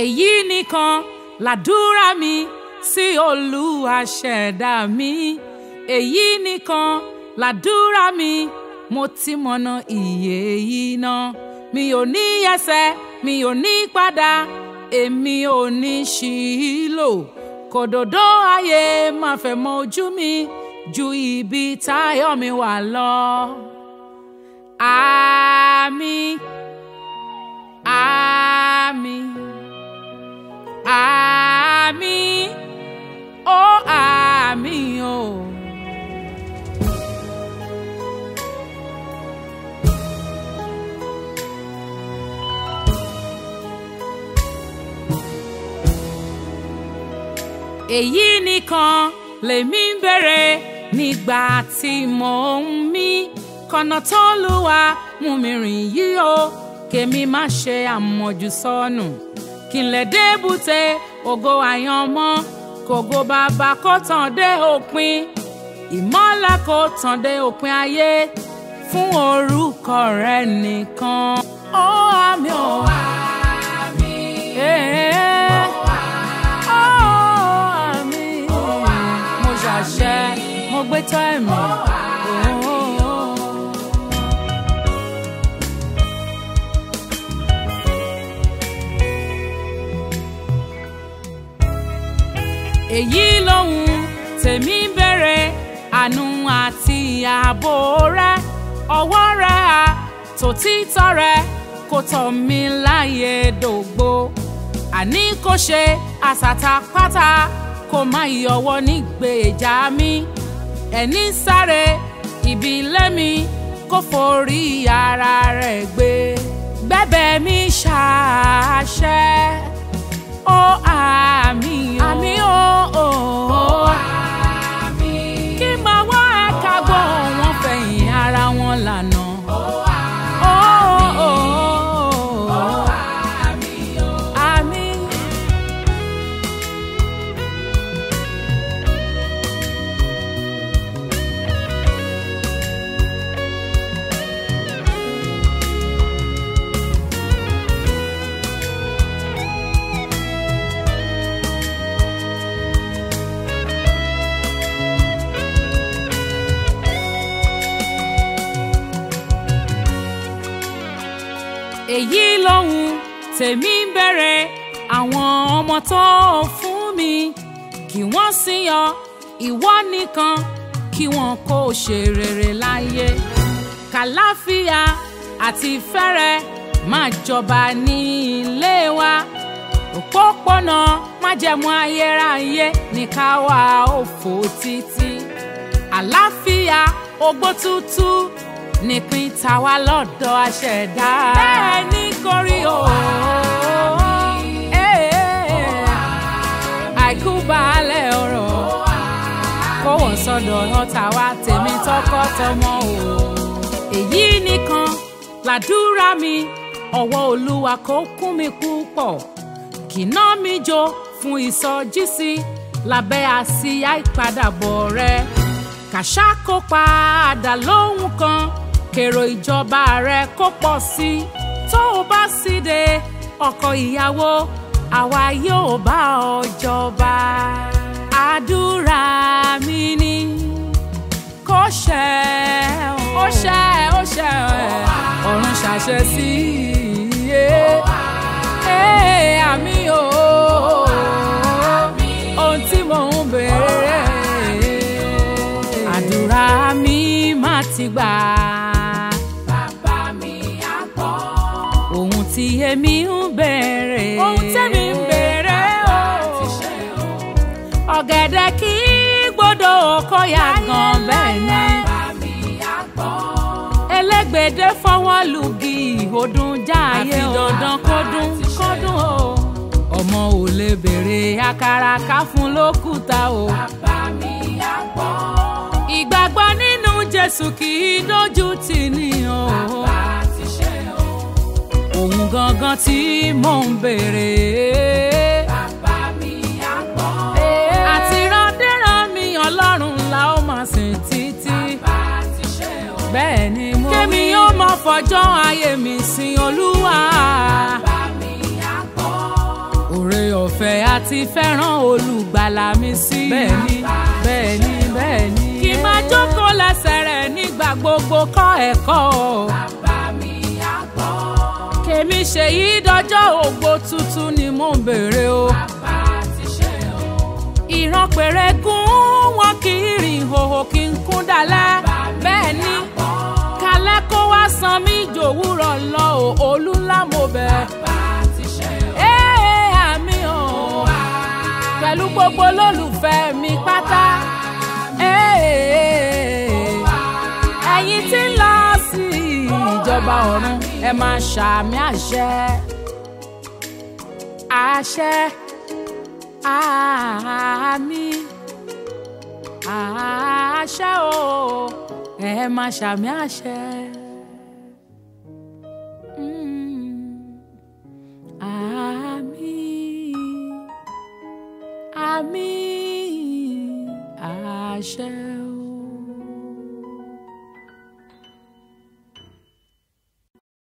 èyí nìkan làdúrà mi sí Olúwa ṣẹ̀dá mi. èyí nìkan làdúrà mi, mo ti mọ̀nà ìyè yìí náà. mi ò ní yẹsẹ̀, mi ò ní padà, èmi ò ní ṣìlò. kòdòdó ayé máa fẹ́ mọ ojú mi ju ibi táyọ̀ mi wà lọ. Àmín, àmín, àmín, ó àmín o. èyí nìkan lèmi ń béèrè nígbà tí mò ń mí. kọ̀nà t'Olúwa mú mi rìn yìí o, kémi má ṣe àmọ̀jù sọnù. kí n lè débùté ògo àyànmọ́, kògo bàbá kó tàn dé òpin. ìmọ́lẹ̀ kó tàn dé òpin ayé fún orúkọ rẹ nìkan. ó àmín o. mo gbé tọ́ ẹ̀mí. èyí lòun tèmi ń béèrè, àánú àti ààbò rẹ, ọwọ́ rẹ àtòtítọ́ rẹ kó tọ́ mi láyé dògbò. àní kò ṣe àsàtàpátá kó má yọwọ́ nígbèjà mi. ẹni sáré ibi ilé mi kó forí ara rẹ̀ gbé. gbẹ́bẹ̀ mi ṣàṣẹ, ó àmín o. àmín o. kí máa wá ẹ̀ka gbọ́ wọn fẹ̀yìn ara wọn lànà. èyí lòun tèmi ń béèrè, àwọn ọmọ tó fún mi kí wọ́n sì yan ìwọ nìkan, kí wọ́n kó ṣe rere láyé. kàláfíà àti ìfẹ́rẹ̀ máa jọba ní ilé wa. òpópónà májẹ̀mú ayérayé ní ká wá òfò títí. àlàáfíà ogbó tútù nípìn tàwa lọ́dọ̀ aṣẹ̀dá. bẹ́ẹ̀ ni kò rí o. àìkú baálẹ̀ ọ̀rọ̀ kó wọ́n sọ́dọ̀ ọ̀tá wa tèmi tọkọtọmọ o. èyí nìkan làdúrà mi, ọwọ́ Olúwa kó kún mi púpọ̀. kìnà mi jó fún ìsọjísí lábẹ́ àsíá ìpadàbọ̀ rẹ. kàṣà kó padà lóhùn kan, kèrò ìjọba rẹ kó pọ̀ sí. tó o bá sì dé ọkọ ìyàwó, àwa yóò bá ọ jọba. àdúrà mi ni kó ṣẹ, ó ṣẹ, ó ṣẹ, ọ̀run ṣàṣẹ sí i. àmín o. ohun tí mò ń béèrè, àdúrà mi má ti gbà. tí èmi ń béèrè, ohun tẹ́mi ń béèrè o. ọ̀gẹ̀dẹ̀ kì í gbọ́dọ̀ kó yá gan bẹ́ẹ̀ ni. elégbèdé fọwọ́ lùgì ọdún jáàyè o. àfi dandan kọ́dún kọ́dún o. ọmọ ò lè béèrè àkàrà ká fún lókùúta o. ìgbàgbọ́ nínú Jésù kì í dójú tì ní o. òun gangan tí mò ń béèrè. bàbá mi á gbọ́. àti randéran mi Ọlọ́run la ó máa sìn títí. bàbá ti ṣe o. bẹ́ẹ̀ ni mo rí. kémi yóò máa fọjọ́ ayé mi sin Olúwa. bàbá mi á gbọ́. ọ̀fẹ́ àti fẹ́ràn olùgbàlà mi sí. bẹ́ẹ̀ni bẹ́ẹ̀ni bẹ́ẹ̀ni. kí n máa jókòó lẹ́sẹ̀ rẹ̀ nígbà gbogbo kọ́ ẹ̀kọ́. bàbá mi á gbọ́. kèmi ṣèyí dọjọ́ ògbó tuntun ni mò ń béèrè o. bàbá ti ṣe o. ìran péré gún wọn kì í rìn hòhò kí n kún dalẹ̀. bẹ́ẹ̀ ni kalẹ́ kó wá san mí jòwúrọ̀ lọ o olú ńlá mo bẹ̀. bàbá ti ṣe o. àmì o pẹ̀lú gbogbo olólùfẹ́ mi pátá. ẹ̀yin tí ń lọ sí ìjọba ọ̀run ẹ máa ṣàmì àṣẹ. àṣẹ àmín àṣẹ o ẹ máa ṣàmì àṣẹ. Àmín àmín àṣẹ.